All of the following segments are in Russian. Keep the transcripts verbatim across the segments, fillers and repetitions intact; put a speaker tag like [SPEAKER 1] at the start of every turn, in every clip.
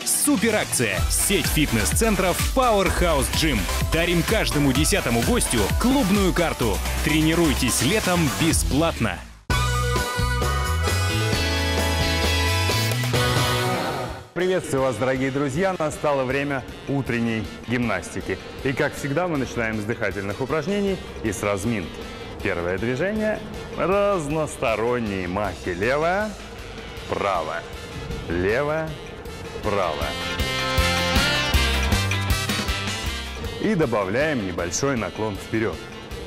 [SPEAKER 1] Суперакция. Сеть фитнес-центров Powerhouse Gym. Дарим каждому десятому гостю клубную карту. Тренируйтесь летом бесплатно.
[SPEAKER 2] Приветствую вас, дорогие друзья! Настало время утренней гимнастики. И, как всегда, мы начинаем с дыхательных упражнений и с разминки. Первое движение – разносторонние махи. Левая, правая, левая, правая. И добавляем небольшой наклон вперед.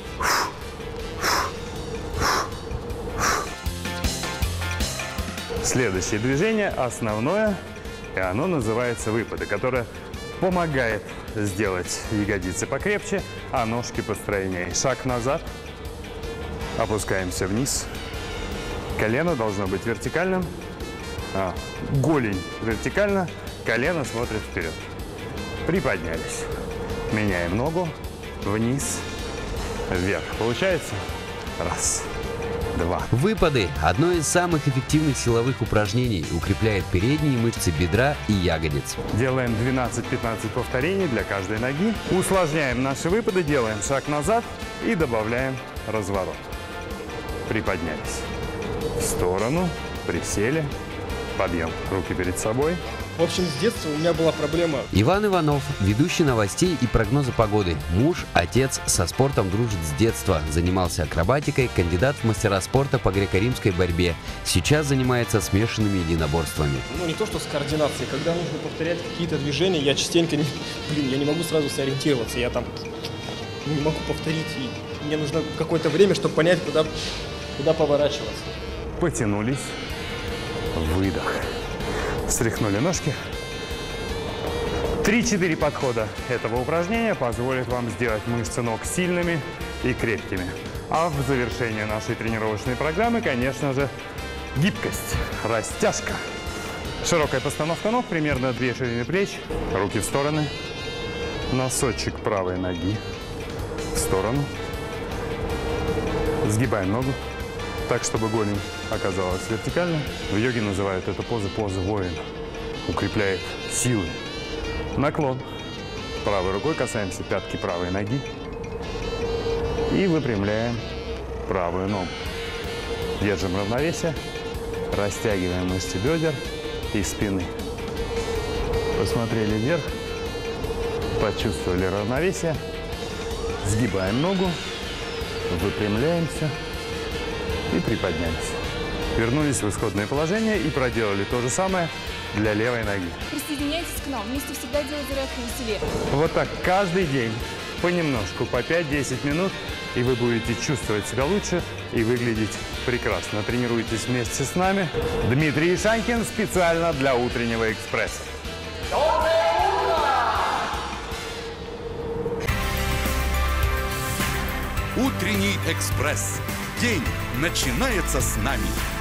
[SPEAKER 2] Следующее движение основное, и оно называется выпады, которое помогает сделать ягодицы покрепче, а ножки постройнее. Шаг назад, опускаемся вниз. Колено должно быть вертикальным, а, голень вертикально, колено смотрит вперед. Приподнялись. Меняем ногу, вниз, вверх. Получается? Раз. Два.
[SPEAKER 3] Выпады – одно из самых эффективных силовых упражнений. Укрепляет передние мышцы бедра и ягодиц.
[SPEAKER 2] Делаем двенадцать-пятнадцать повторений для каждой ноги. Усложняем наши выпады, делаем шаг назад и добавляем разворот. Приподнялись. В сторону, присели, подъем. Руки перед собой.
[SPEAKER 4] В общем, с детства у меня была проблема.
[SPEAKER 3] Иван Иванов, ведущий новостей и прогноза погоды. Муж, отец, со спортом дружит с детства. Занимался акробатикой, кандидат в мастера спорта по греко-римской борьбе. Сейчас занимается смешанными единоборствами.
[SPEAKER 4] Ну, не то, что с координацией. Когда нужно повторять какие-то движения, я частенько не... Блин, я не могу сразу сориентироваться. Я там не могу повторить. И мне нужно какое-то время, чтобы понять, куда, куда поворачиваться.
[SPEAKER 2] Потянулись. Выдох. Встряхнули ножки. три-четыре подхода этого упражнения позволит вам сделать мышцы ног сильными и крепкими. А в завершение нашей тренировочной программы, конечно же, гибкость, растяжка. Широкая постановка ног, примерно две ширины плеч, руки в стороны, носочек правой ноги в сторону. Сгибаем ногу так, чтобы голень оказалась вертикально. В йоге называют эту позу поза воина. Укрепляет силы. Наклон. Правой рукой касаемся пятки правой ноги. И выпрямляем правую ногу. Держим равновесие. Растягиваем мышцы бедер и спины. Посмотрели вверх. Почувствовали равновесие. Сгибаем ногу. Выпрямляемся. И приподнялись. Вернулись в исходное положение и проделали то же самое для левой ноги.
[SPEAKER 5] Присоединяйтесь к нам. Вместе всегда делать зарядку веселее.
[SPEAKER 2] Вот так каждый день, понемножку, по пять-десять минут, и вы будете чувствовать себя лучше и выглядеть прекрасно. Тренируйтесь вместе с нами. Дмитрий Ишанькин специально для утреннего экспресса.
[SPEAKER 6] Утренний экспресс. День начинается с нами.